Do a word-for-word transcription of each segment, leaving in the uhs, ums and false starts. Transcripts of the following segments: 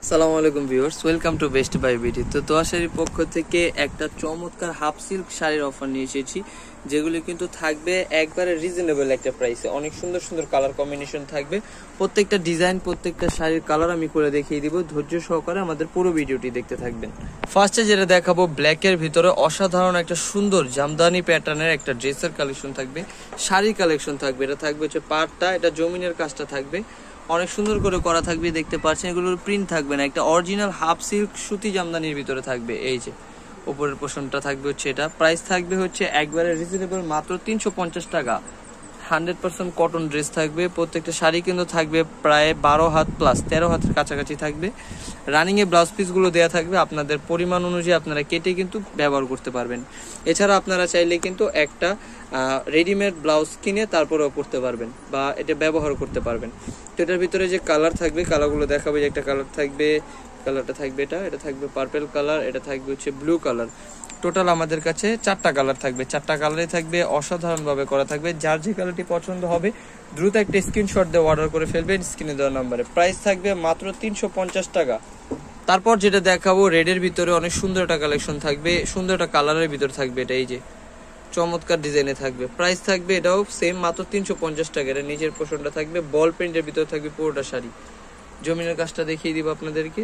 আসসালামু আলাইকুম viewers, welcome to Best Buy BD. তো তোয়া শাড়ির পক্ষ থেকে একটা চমৎকার হাফ সিল্ক শাড়ির অফার নিয়ে এসেছি, যেগুলি কিন্তু থাকবে একবারে রিজনেবল একটা প্রাইসে। অনেক সুন্দর সুন্দর কালার কম্বিনেশন থাকবে, প্রত্যেকটা ডিজাইন প্রত্যেকটা শাড়ির কালার আমি করে দেখিয়ে দিব। ধৈর্য সহকারে আমাদের পুরো ভিডিওটি দেখতে থাকবেন। ফার্স্টে যেটা দেখাবো, ব্ল্যাকের ভিতরে অসাধারণ একটা সুন্দর জামদানি প্যাটার্নের একটা ড্রেসের কালেকশন থাকবে, শাড়ির কালেকশন থাকবে। এটা থাকবে হচ্ছে পাড়টা, এটা জমিনের কাজটা থাকবে, অনেক সুন্দর করে করা থাকবে, দেখতে পাচ্ছেন। এগুলোর প্রিন্ট থাকবে না, একটা অরিজিনাল হাফ সিল্ক সুতি জামদানির ভিতরে থাকবে। এই যে উপরের পোর্শনটা থাকবে হচ্ছে এটা। প্রাইস থাকবে হচ্ছে একবারে রিজনেবল, মাত্র তিনশো পঞ্চাশ টাকা। হান্ড্রেড পার্সেন্ট কটন ড্রেস থাকবে। প্রত্যেকটা শাড়ি কিন্তু থাকবে প্রায় বারো হাত প্লাস, তেরো হাতের কাছাকাছি থাকবে। রানিং এ ব্লাউজ পিসগুলো দেওয়া থাকবে, আপনাদের পরিমাণ অনুযায়ী আপনারা কেটে কিন্তু ব্যবহার করতে পারবেন। এছাড়া আপনারা চাইলে কিন্তু একটা রেডিমেড ব্লাউজ কিনে তারপরেও পরতে পারবেন বা এটা ব্যবহার করতে পারবেন। তো এটার ভিতরে যে কালার থাকবে, কালারগুলো দেখাবে। যে একটা কালার থাকবে, কালারটা থাকবে এটা, এটা থাকবে পার্পেল কালার, এটা থাকবে হচ্ছে ব্লু কালার। টোটাল আমাদের কাছে চারটা কালার থাকবে, চারটা কালারই থাকবে, অসাধারণ ভাবে করা থাকবে। যার যে কালারটি পছন্দ হবে দ্রুত একটা স্ক্রিনশট দিয়ে অর্ডার করে ফেলবেন স্ক্রিনে দেওয়া নাম্বারে। প্রাইস থাকবে মাত্র তিনশো পঞ্চাশ টাকা। তারপর যেটা দেখাবো, রেডের ভিতরে অনেক সুন্দর একটা কালেকশন থাকবে, সুন্দর একটা কালারের ভিতরে থাকবে। এটা এই যে চমৎকার ডিজাইনে থাকবে। প্রাইস থাকবে এটাও সেম, মাত্র তিনশো পঞ্চাশ টাকা। এটা নিচের পোর্শনটা থাকবে বল প্রিন্টের ভিতরে থাকবে পুরোটা শাড়ি। জমিনের কাজটা দেখিয়ে দিব আপনাদেরকে।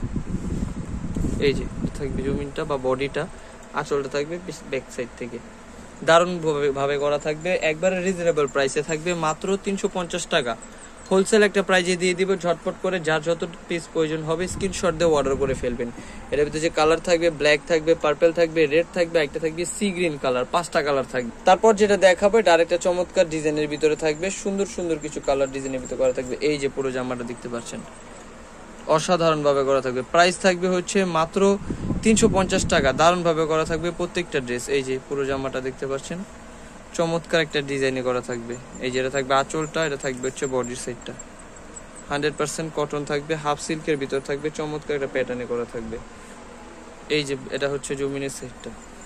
এই যে থাকবে জমিনটা বা বডিটা, আঁচলটা থাকবে ব্যাক সাইড থেকে, দারুণ ভাবে করা থাকবে। একবারে রিজনেবল প্রাইসে থাকবে, মাত্র তিনশো পঞ্চাশ টাকা। হোলসেল একটা প্রাইজে দিয়ে দিব, ঝটপট করে যার যত পিস প্রয়োজন হবে স্ক্রিনশট দিয়ে অর্ডার করে ফেলবেন। এটার ভিতরে যে কালার থাকবে, ব্ল্যাক থাকবে, পার্পল থাকবে, রেড থাকবে, একটা থাকবে সি গ্রিন কালার, পাঁচটা কালার থাকবে। তারপর যেটা দেখাবো, এটা আরেকটা চমৎকার ডিজাইনের ভিতরে থাকবে, সুন্দর সুন্দর কিছু কালার ডিজাইনের ভিতরে করা থাকবে। এই যে পুরো জামাটা দেখতে পাচ্ছেন, অসাধারণ ভাবে করা থাকবে। প্রাইস থাকবে হচ্ছে মাত্র তিনশো পঞ্চাশ টাকা। দারুণ ভাবে করা থাকবে প্রত্যেকটা ড্রেস। এই যে পুরো জামাটা দেখতে পাচ্ছেন, চমৎকার একটা ডিজাইনে করা থাকবে। এই যেটা থাকবে আঁচলটা, এটা থাকবে হচ্ছে বডির সাইডটা, হান্ড্রেড পার্সেন্ট কটন থাকবে, হাফ সিল্কের ভিতর থাকবে, চমৎকার একটা প্যাটার্নে করা থাকবে। এই যে এটা হচ্ছে জমিনের সাইডটা,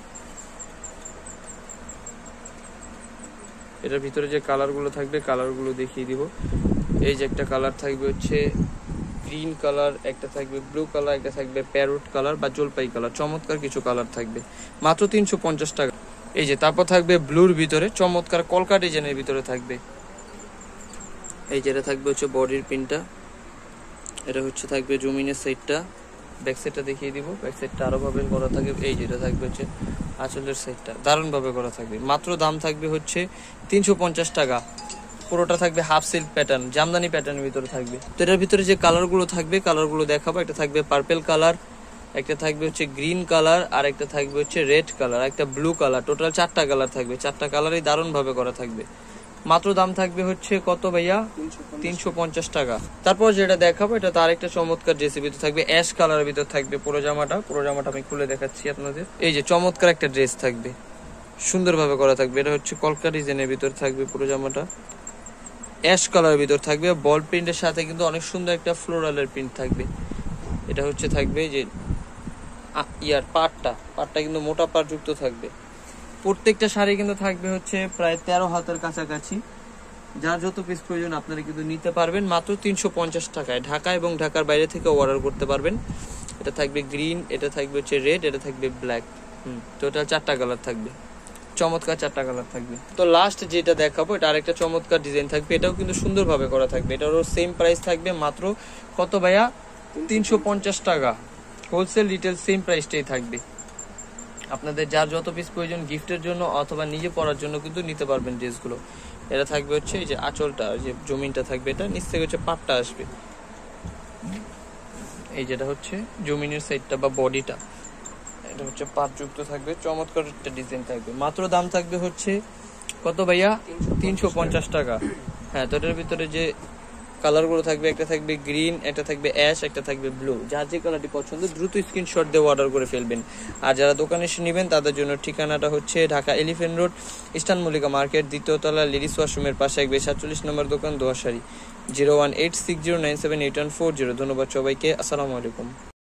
এটার ভিতরে যে কালারগুলো থাকবে কালারগুলো দেখিয়ে দিব। এই যে একটা কালার থাকবে হচ্ছে গ্রিন কালার, একটা থাকবে ব্লু কালার, একটা থাকবে প্যারোট কালার বা জলপাই কালার, চমৎকার কিছু কালার থাকবে, মাত্র তিনশো পঞ্চাশ টাকা। এই যে তারপর থাকবে ব্লুর ভিতরে চমৎকার কলকা ডিজাইনের ভিতরে থাকবে। এই যেটা থাকবে হচ্ছে বডির পিনটা, এটা হচ্ছে থাকবে জমিনের সাইডটা, ব্যাক সাইডটা দেখিয়ে দিব। ব্যাক সাইডটা আরো ভাবে করা থাকবে। এই যেটা থাকবে হচ্ছে আঁচলের সাইডটা, দারুণ ভাবে করা থাকবে। মাত্র দাম থাকবে হচ্ছে তিনশো পঞ্চাশ টাকা। পুরোটা থাকবে হাফ সিল্ক প্যাটার্ন, জামদানি প্যাটার্নের ভিতরে থাকবে। তো এটার ভিতরে যে কালারগুলো থাকবে কালারগুলো দেখাবো। একটা থাকবে পার্পল কালার, একটা থাকবে হচ্ছে গ্রিন কালার, আর একটা থাকবে হচ্ছে রেড কালার, একটা ব্লু কালার। টোটাল চারটা কালার থাকবে, চারটা কালারই দারুণ ভাবে করা থাকবে। মাত্র দাম থাকবে হচ্ছে কত ভাইয়া? তিনশো পঞ্চাশ টাকা। তারপর যেটা দেখাবো, এটা তার একটা চমৎকার ড্রেসের ভিতর থাকবে, অ্যাশ কালারের ভিতর থাকবে পুরো জামাটা। পুরো জামাটা আমি খুলে দেখাচ্ছি আপনাদের। এই যে চমৎকার একটা ড্রেস থাকবে, সুন্দরভাবে করা থাকবে। এটা হচ্ছে কলকা ডিজাইনের ভিতর থাকবে পুরো জামাটা, অ্যাশ কালারের ভিতর থাকবে, বল প্রিন্টের সাথে কিন্তু অনেক সুন্দর একটা ফ্লোরালের প্রিন্ট থাকবে। এটা হচ্ছে থাকবে যে ইয়ার পাটটা, পাটটা কিন্তু মোটা পাট যুক্ত থাকবে। প্রত্যেকটা শাড়ি কিন্তু থাকবে হচ্ছে প্রায় তেরো হাতের কাছাকাছি। যার যত পিস প্রয়োজন আপনারা কিন্তু নিতে পারবেন মাত্র তিনশো পঞ্চাশ টাকায়। ঢাকা এবং ঢাকার বাইরে থেকে অর্ডার করতে পারবেন। এটা থাকবে গ্রিন, এটা থাকবে হচ্ছে রেড, এটা থাকবে ব্ল্যাক। হুম টোটাল চারটা কালার থাকবে, চমৎকার চারটা কালার থাকবে। তো লাস্ট যেটা দেখাবো, এটা আরেকটা চমৎকার ডিজাইন থাকবে, এটাও কিন্তু সুন্দরভাবে করা থাকবে। এটারও সেম প্রাইস থাকবে, মাত্র কত ভাইয়া? তিনশো পঞ্চাশ টাকা। হোলসেল রিটেল সেম প্রাইসটাই থাকবে। আপনাদের যার যত পিস প্রয়োজন গিফটের জন্য অথবা নিজে পরার জন্য কিন্তু নিতে পারবেন ড্রেসগুলো। এটা থাকবে হচ্ছে এই যে আঁচলটা, যে জমিনটা থাকবে, এটা নিচ থেকে হচ্ছে পাটটা আসবে। এই যেটা হচ্ছে জমিনের সাইডটা বা বডিটা, এটা হচ্ছে পাট যুক্ত থাকবে, চমৎকার একটা ডিজাইন থাকবে। মাত্র দাম থাকবে হচ্ছে কত ভাইয়া? তিনশো পঞ্চাশ টাকা। হ্যাঁ, তো এটার ভিতরে যে কালারগুলো থাকবে, একটা থাকবে গ্রিন, একটা থাকবে অ্যাশ, একটা থাকবে ব্লু। যার যে কালারটি পছন্দ দ্রুত স্ক্রিনশট দিয়ে অর্ডার করে ফেলবেন। আর যারা দোকানে এসে নেবেন তাদের জন্য ঠিকানাটা হচ্ছে Dhaka elephant road, eastern Mallika market, দ্বিতীয় তলা, লেডিস ওয়াশরুমের পাশে, একবে সাতচল্লিশ নম্বর দোকান, দোয়াশাড়ি। Zero one eight six zero nine seven eight one four zero. ধন্যবাদ সবাইকে, আসসালামু আলাইকুম।